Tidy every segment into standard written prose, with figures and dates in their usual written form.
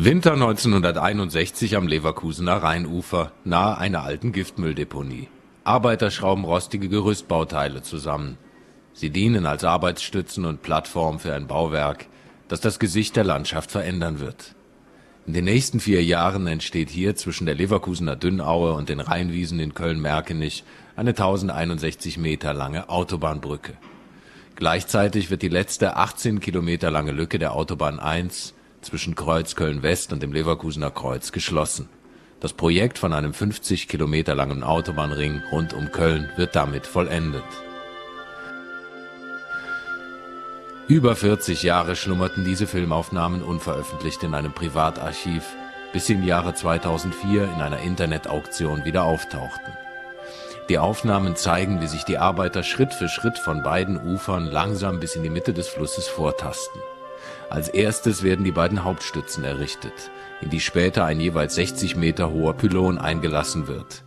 Winter 1961 am Leverkusener Rheinufer, nahe einer alten Giftmülldeponie. Arbeiter schrauben rostige Gerüstbauteile zusammen. Sie dienen als Arbeitsstützen und Plattform für ein Bauwerk, das das Gesicht der Landschaft verändern wird. In den nächsten 4 Jahren entsteht hier zwischen der Leverkusener Dünnaue und den Rheinwiesen in Köln-Merkenich eine 1061 Meter lange Autobahnbrücke. Gleichzeitig wird die letzte 18 Kilometer lange Lücke der Autobahn 1 zwischen Kreuz Köln-West und dem Leverkusener Kreuz geschlossen. Das Projekt von einem 50 Kilometer langen Autobahnring rund um Köln wird damit vollendet. Über 40 Jahre schlummerten diese Filmaufnahmen unveröffentlicht in einem Privatarchiv, bis sie im Jahre 2004 in einer Internetauktion wieder auftauchten. Die Aufnahmen zeigen, wie sich die Arbeiter Schritt für Schritt von beiden Ufern langsam bis in die Mitte des Flusses vortasten. Als erstes werden die beiden Hauptstützen errichtet, in die später ein jeweils 60 Meter hoher Pylon eingelassen wird.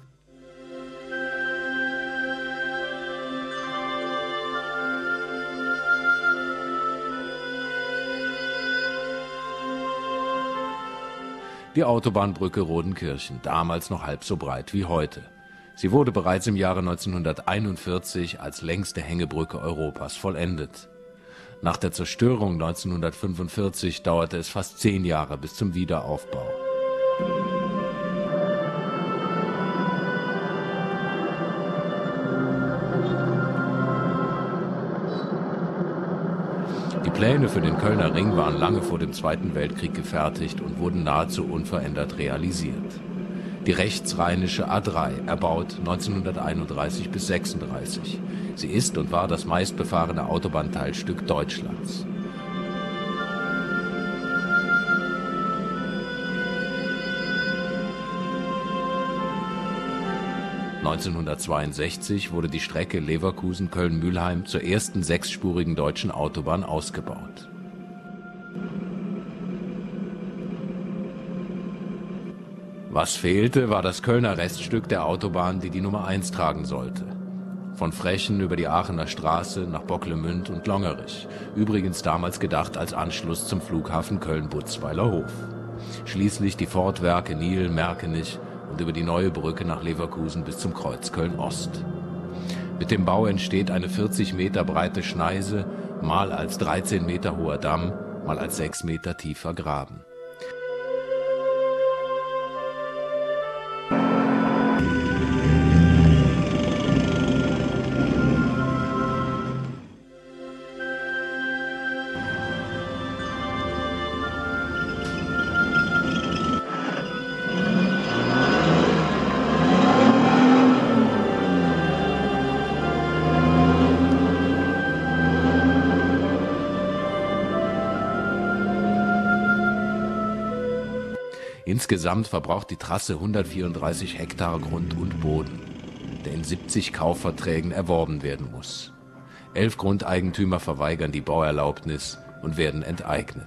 Die Autobahnbrücke Rodenkirchen, damals noch halb so breit wie heute. Sie wurde bereits im Jahre 1941 als längste Hängebrücke Europas vollendet. Nach der Zerstörung 1945 dauerte es fast 10 Jahre bis zum Wiederaufbau. Die Pläne für den Kölner Ring waren lange vor dem Zweiten Weltkrieg gefertigt und wurden nahezu unverändert realisiert. Die rechtsrheinische A3, erbaut 1931 bis 1936. Sie ist und war das meistbefahrene Autobahnteilstück Deutschlands. (1962) wurde die Strecke Leverkusen-Köln-Mülheim zur ersten 6-spurigen deutschen Autobahn ausgebaut. Was fehlte, war das Kölner Reststück der Autobahn, die die Nummer 1 tragen sollte. Von Frechen über die Aachener Straße nach Bocklemünd und Longerich, übrigens damals gedacht als Anschluss zum Flughafen Köln-Butzweiler-Hof. Schließlich die Fortwerke Niel, Merkenich und über die neue Brücke nach Leverkusen bis zum Kreuz Köln-Ost. Mit dem Bau entsteht eine 40 Meter breite Schneise, mal als 13 Meter hoher Damm, mal als 6 Meter tiefer Graben. Insgesamt verbraucht die Trasse 134 Hektar Grund und Boden, der in 70 Kaufverträgen erworben werden muss. 11 Grundeigentümer verweigern die Bauerlaubnis und werden enteignet.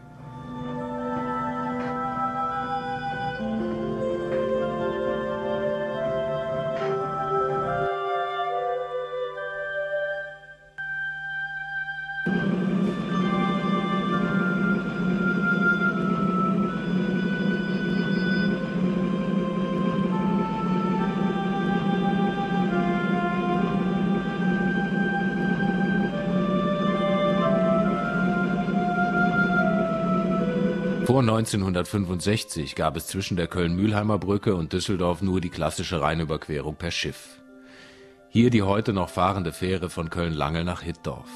Vor 1965 gab es zwischen der Köln-Mülheimer Brücke und Düsseldorf nur die klassische Rheinüberquerung per Schiff. Hier die heute noch fahrende Fähre von Köln-Langel nach Hittorf.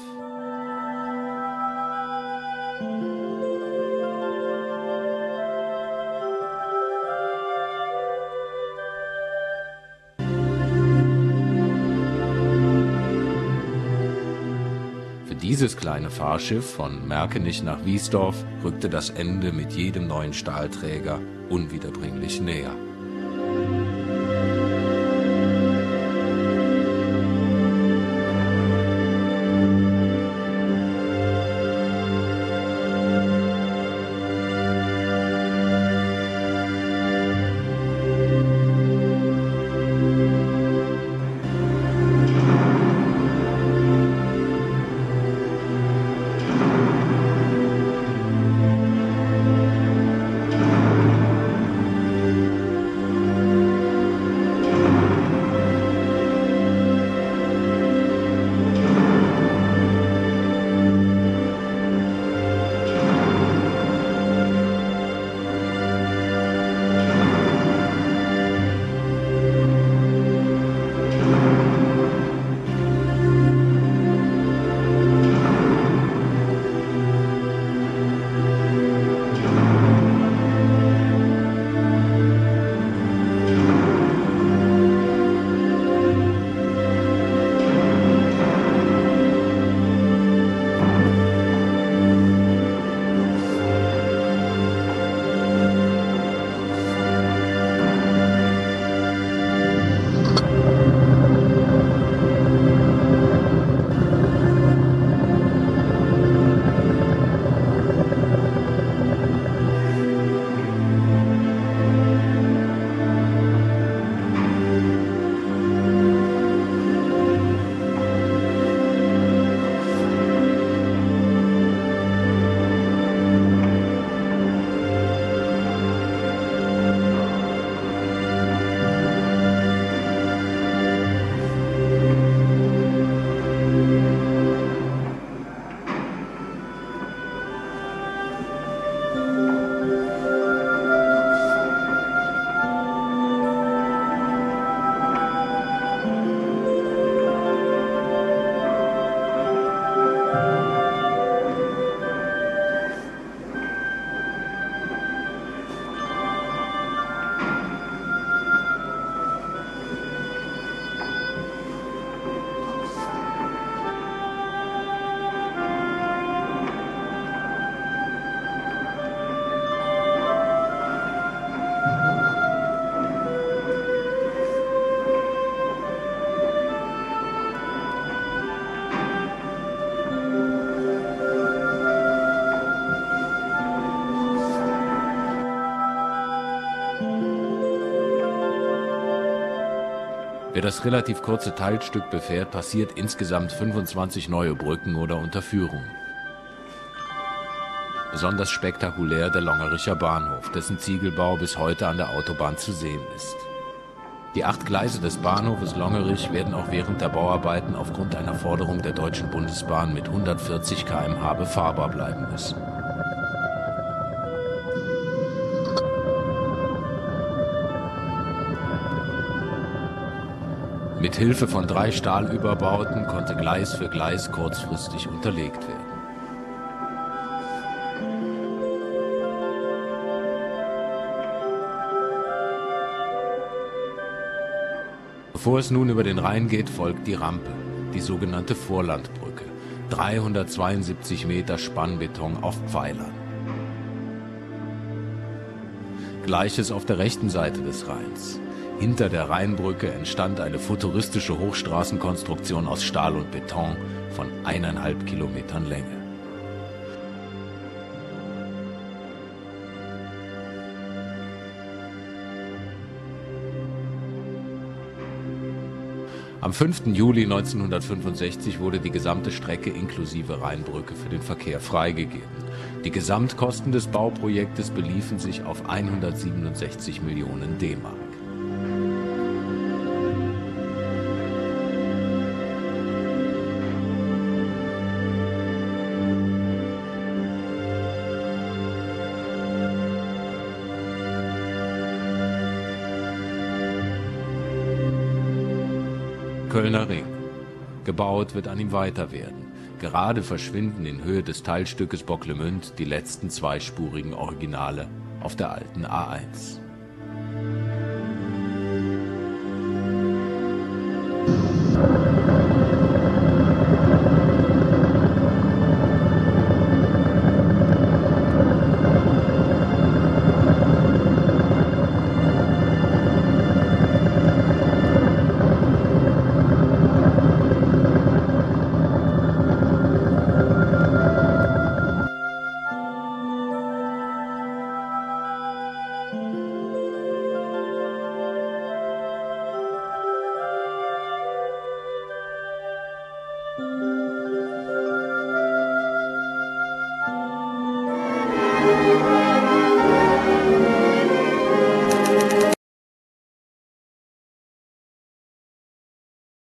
Dieses kleine Fahrschiff von Merkenich nach Wiesdorf rückte das Ende mit jedem neuen Stahlträger unwiederbringlich näher. Wer das relativ kurze Teilstück befährt, passiert insgesamt 25 neue Brücken oder Unterführungen. Besonders spektakulär der Longericher Bahnhof, dessen Ziegelbau bis heute an der Autobahn zu sehen ist. Die 8 Gleise des Bahnhofes Longerich werden auch während der Bauarbeiten aufgrund einer Forderung der Deutschen Bundesbahn mit 140 km/h befahrbar bleiben müssen. Mit Hilfe von 3 Stahlüberbauten konnte Gleis für Gleis kurzfristig unterlegt werden. Bevor es nun über den Rhein geht, folgt die Rampe, die sogenannte Vorlandbrücke. 372 Meter Spannbeton auf Pfeilern. Gleiches auf der rechten Seite des Rheins. Hinter der Rheinbrücke entstand eine futuristische Hochstraßenkonstruktion aus Stahl und Beton von 1,5 Kilometern Länge. Am 5. Juli 1965 wurde die gesamte Strecke inklusive Rheinbrücke für den Verkehr freigegeben. Die Gesamtkosten des Bauprojektes beliefen sich auf 167 Millionen D-Mark. Kölner Ring. Gebaut wird an ihm weiter werden. Gerade verschwinden in Höhe des Teilstückes Bocklemünd die letzten zweispurigen Originale auf der alten A1.